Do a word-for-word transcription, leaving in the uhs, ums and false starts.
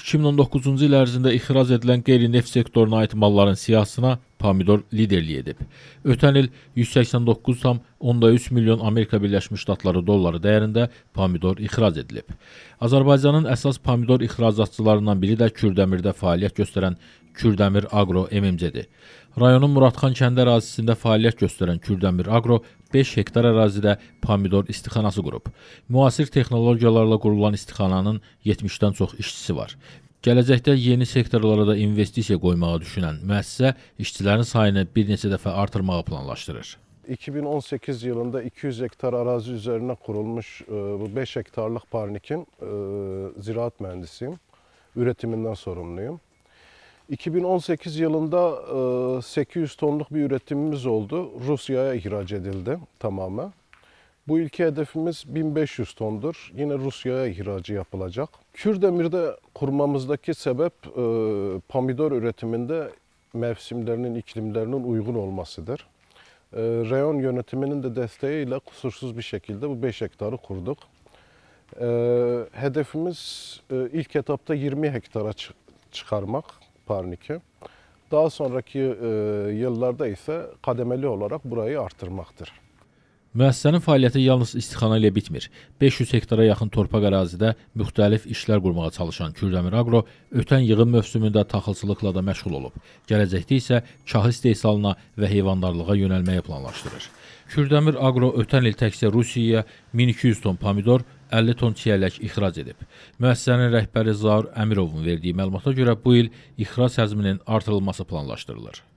iki min on doqquzuncu il ərzində ixrac edilən qeyri-neft sektoruna aid malların siyahısına pomidor liderlik edib. Ötən il yüz səksən doqquz tam onda üç milyon Amerika Birləşmiş Ştatları dolları dəyərində pomidor ixrac edilib. Azərbaycanın əsas pomidor ixracatçılarından biri də Kürdəmirdə fəaliyyət göstərən Kürdəmir Agro M M C-dir. Rayonun Muradxan kəndi ərazisində fəaliyyət göstərən Kürdəmir Agro beş hektar ərazidə pomidor istixanası qurub. Müasir texnologiyalarla qurulan istixananın yetmişdən çox işçisi var. Gələcəkdə yeni sektorlara da investisiya qoymağı düşünən müəssisə işçilərin sayını bir neçə dəfə artırmağı planlaşdırır. iki bin on sekiz yılında iki yüz hektar arazi üzerine kurulmuş bu beş hektarlık Parnik'in ziraat mühendisiyim. Üretiminden sorumluyum. iki bin on sekiz yılında sekiz yüz tonluk bir üretimimiz oldu. Rusya'ya ihraç edildi tamamen. Bu ilki hedefimiz bin beş yüz tondur. Yine Rusya'ya ihracı yapılacak. Kürdemir'de kurmamızdaki sebep pomidor üretiminde mevsimlerinin, iklimlerinin uygun olmasıdır. Reyon yönetiminin de desteğiyle kusursuz bir şekilde bu beş hektarı kurduk. Hedefimiz ilk etapta yirmi hektara çıkarmak Parnik'i. Daha sonraki yıllarda ise kademeli olarak burayı artırmaktır. Müəssisənin fəaliyyəti yalnız istixana ilə bitmir. beş yüz hektara yaxın torpaq ərazidə müxtəlif işlər qurmağa çalışan Kürdəmir Agro ötən yığım mövsümündə taxılçılıqla da məşğul olub. Gələcəkdə isə kah istehsalına və heyvandarlığa yönəlməyi planlaşdırır. Kürdəmir Agro ötən il təkcə Rusiyaya min iki yüz ton pomidor, əlli ton çiyələk ixrac edib. Müəssisənin rəhbəri Zaur Əmirovun verdiyi məlumata görə bu il ixrac həcminin artırılması planlaşdırılır.